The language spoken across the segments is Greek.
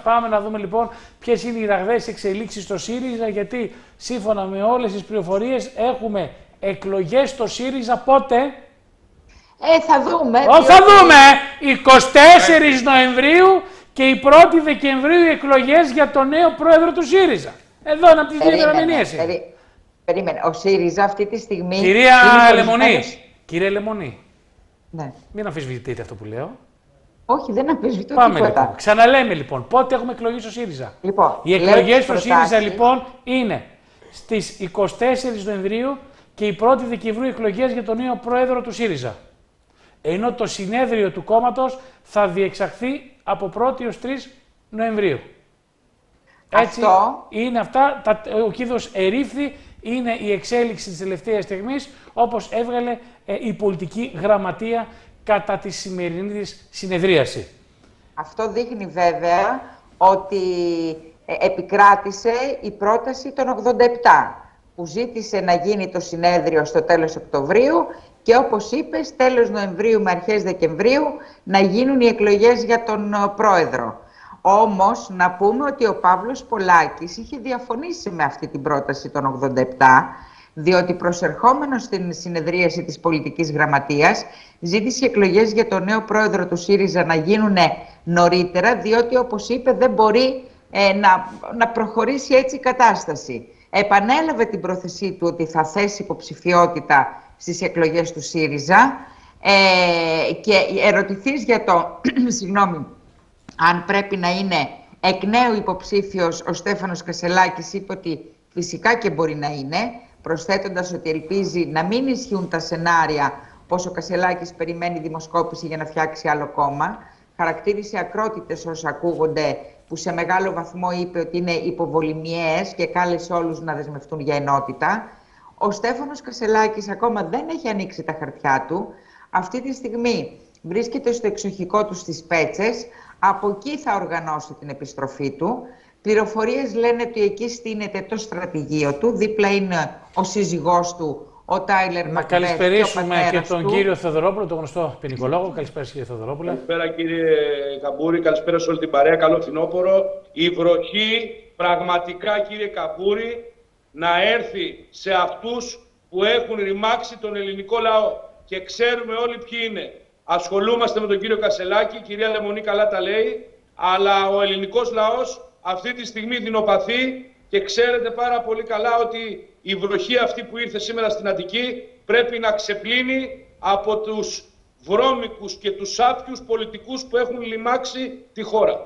Πάμε να δούμε λοιπόν ποιες είναι οι ραγδαίες εξελίξεις στο ΣΥΡΙΖΑ, γιατί σύμφωνα με όλες τις πληροφορίες έχουμε εκλογές στο ΣΥΡΙΖΑ πότε? Θα δούμε. Θα δούμε! 24 Νοεμβρίου και η 1η Δεκεμβρίου οι εκλογές για τον νέο πρόεδρο του ΣΥΡΙΖΑ. Εδώ είναι από τις δύο ημερομηνίες. Περίμενε. Ο ΣΥΡΙΖΑ αυτή τη στιγμή... Κύριε Λεμονή, ναι. Μην αμφισβητείτε αυτό που λέω. Όχι, δεν αμφισβητώ Πάμε τίποτα. Λοιπόν. Ξαναλέμε λοιπόν, πότε έχουμε εκλογές στο ΣΥΡΙΖΑ. Λοιπόν, οι εκλογές στο ΣΥΡΙΖΑ λοιπόν είναι στις 24 Νοεμβρίου και η 1η Δεκεμβρίου εκλογές για τον νέο πρόεδρο του ΣΥΡΙΖΑ. Ενώ το συνέδριο του κόμματος θα διεξαχθεί από 1η έως 3 Νοεμβρίου. Έτσι είναι αυτά, ο κύριο ερήφθη, είναι η εξέλιξη της τελευταίας στιγμής, όπως έβγαλε η πολιτική γραμματεία κατά τη σημερινή της συνεδρίαση. Αυτό δείχνει βέβαια ότι επικράτησε η πρόταση των 87, που ζήτησε να γίνει το συνέδριο στο τέλος Οκτωβρίου και όπως είπες, τέλος Νοεμβρίου με αρχές Δεκεμβρίου να γίνουν οι εκλογές για τον πρόεδρο. Όμως, να πούμε ότι ο Παύλος Πολάκης είχε διαφωνήσει με αυτή την πρόταση των 87, διότι προσερχόμενος στην συνεδρίαση της πολιτικής γραμματείας ζήτησε εκλογές για τον νέο πρόεδρο του ΣΥΡΙΖΑ να γίνουν νωρίτερα, διότι όπως είπε δεν μπορεί να προχωρήσει έτσι η κατάσταση. Επανέλαβε την πρόθεσή του ότι θα θέσει υποψηφιότητα στις εκλογές του ΣΥΡΙΖΑ και ερωτηθείς για το, συγγνώμη, αν πρέπει να είναι εκ νέου υποψήφιος, ο Στέφανος Κασσελάκης είπε ότι φυσικά και μπορεί να είναι, προσθέτοντας ότι ελπίζει να μην ισχύουν τα σενάρια πως ο Κασσελάκης περιμένει δημοσκόπηση για να φτιάξει άλλο κόμμα. Χαρακτήρισε ακρότητες όσα ακούγονται, που σε μεγάλο βαθμό είπε ότι είναι υποβολημιαίες και κάλεσε όλους να δεσμευτούν για ενότητα. Ο Στέφανος Κασσελάκης ακόμα δεν έχει ανοίξει τα χαρτιά του. Αυτή τη στιγμή βρίσκεται στο εξοχικό του στις Πέτσες. Από εκεί θα οργανώσει την επιστροφή του. Πληροφορίες λένε ότι εκεί στείνεται το στρατηγείο του. Δίπλα είναι ο σύζυγός του, ο Τάιλερ Μακβέθ. Να καλησπερίσουμε και τον κύριο Θεοδωρόπουλο, τον γνωστό ποινικολόγο. Καλησπέρα κύριε Θεοδωρόπουλο. Καλησπέρα κύριε Καμπούρη, καλησπέρα σε όλη την παρέα. Καλό φθινόπωρο. Η βροχή πραγματικά κύριε Καμπούρη να έρθει σε αυτούς που έχουν ρημάξει τον ελληνικό λαό. Και ξέρουμε όλοι ποιοι είναι. Ασχολούμαστε με τον κύριο Κασσελάκη, η κυρία Λεμονή καλά τα λέει, αλλά ο ελληνικός λαός αυτή τη στιγμή δεινοπαθεί και ξέρετε πάρα πολύ καλά ότι η βροχή αυτή που ήρθε σήμερα στην Αττική πρέπει να ξεπλύνει από τους βρώμικους και τους άπιους πολιτικούς που έχουν λιμάξει τη χώρα.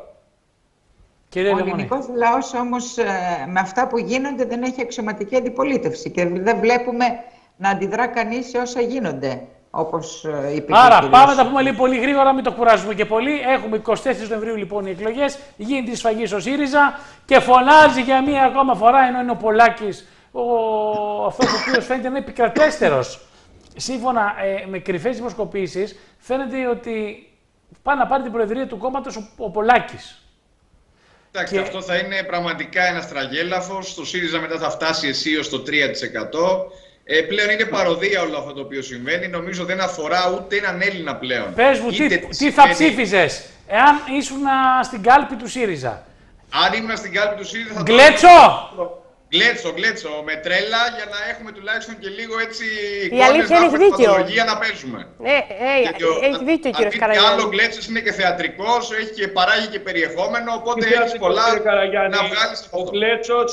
Ο ελληνικός λαός όμως με αυτά που γίνονται δεν έχει αξιωματική αντιπολίτευση και δεν βλέπουμε να αντιδρά κανείς σε όσα γίνονται. Όπως είπε. Άρα πάμε να τα πούμε λίγο πολύ γρήγορα, μην το κουράζουμε και πολύ. Έχουμε 24 Νοεμβρίου λοιπόν οι εκλογές, γίνεται η σφαγή στο ΣΥΡΙΖΑ και φωνάζει για μία ακόμα φορά, ενώ είναι ο Πολάκης, αυτός ο οποίος φαίνεται να είναι επικρατέστερος. Σύμφωνα με κρυφές δημοσκοπήσεις, φαίνεται ότι πάει να πάρει την προεδρία του κόμματος ο Πολάκης. Εντάξει, αυτό θα είναι πραγματικά ένας τραγέλαφος. Το ΣΥΡΙΖΑ μετά θα φτάσει αισίως στο 3%. Πλέον είναι παροδία όλο αυτό το οποίο συμβαίνει. Νομίζω δεν αφορά ούτε έναν Έλληνα πλέον. Πες μου, τι θα ψήφιζες εάν ήσουν στην κάλπη του ΣΥΡΙΖΑ? Αν ήμουν στην κάλπη του ΣΥΡΙΖΑ θα Γκλέτσο, με τρέλα, για να έχουμε τουλάχιστον και λίγο έτσι εικόνες να έχουμε παθολογία να παίζουμε. Έχει δίκιο ο κύριος Καραγιάννη. Άλλο Γκλέτσος είναι και θεατρικός, έχει και παράγει και περιεχόμενο, οπότε έχει πολλά να βγάλεις από αυτό.